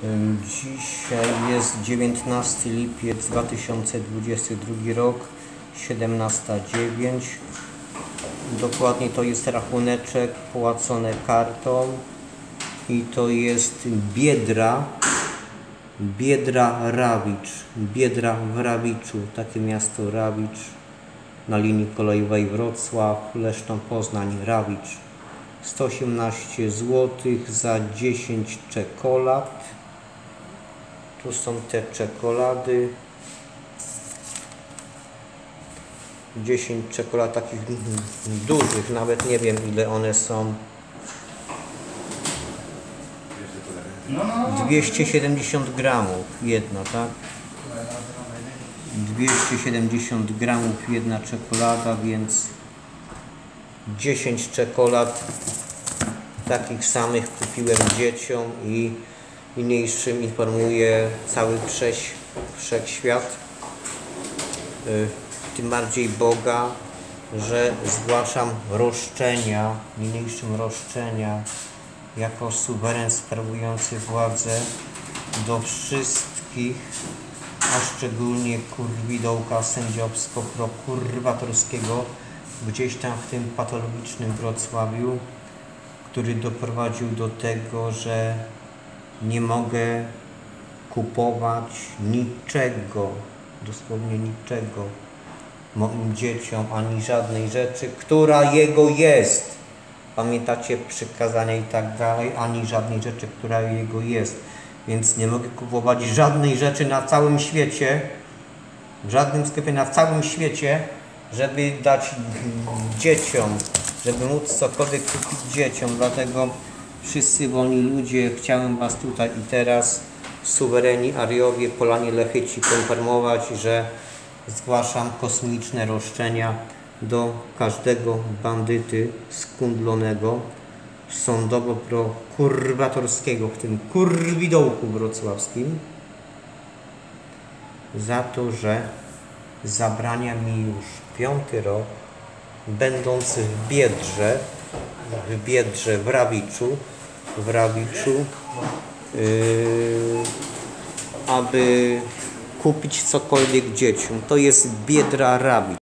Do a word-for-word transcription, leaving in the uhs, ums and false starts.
Dzisiaj jest dziewiętnasty lipiec dwa tysiące dwudziesty drugi rok, siedemnasta dziewięć. Dokładnie to jest rachuneczek płacony kartą i to jest Biedra, Biedra Rawicz, Biedra w Rawiczu, takie miasto Rawicz na linii kolejowej Wrocław, Leszno, Poznań, Rawicz. sto osiemnaście złotych za dziesięć czekolad. Tu są te czekolady. dziesięć czekolad takich dużych, nawet nie wiem ile one są. dwieście siedemdziesiąt gramów jedna, tak? dwieście siedemdziesiąt gramów jedna czekolada, więc dziesięć czekolad takich samych kupiłem dzieciom i niniejszym informuję cały wszech, wszechświat, yy, tym bardziej Boga, że zgłaszam roszczenia, niniejszym roszczenia jako suweren sprawujący władzę do wszystkich, a szczególnie kurwidołka sędziowsko-prokuratorskiego gdzieś tam w tym patologicznym Wrocławiu, który doprowadził do tego, że nie mogę kupować niczego, dosłownie niczego moim dzieciom, ani żadnej rzeczy, która jego jest. Pamiętacie przykazania i tak dalej, ani żadnej rzeczy, która jego jest. Więc nie mogę kupować żadnej rzeczy na całym świecie, w żadnym sklepie na całym świecie, żeby dać dzieciom, żeby móc cokolwiek kupić dzieciom. Dlatego wszyscy wolni ludzie, chciałem was tutaj i teraz, suwereni Ariowie, Polanie, Lechyci, poinformować, że zgłaszam kosmiczne roszczenia do każdego bandyty skundlonego, sądowo-prokuratorskiego w tym kurwidołku wrocławskim za to, że zabrania mi już piąty rok, będąc w Biedrze, w Biedrze w Rawiczu, w Rawiczu, yy, aby kupić cokolwiek dzieciom. To jest Biedra Rawicz.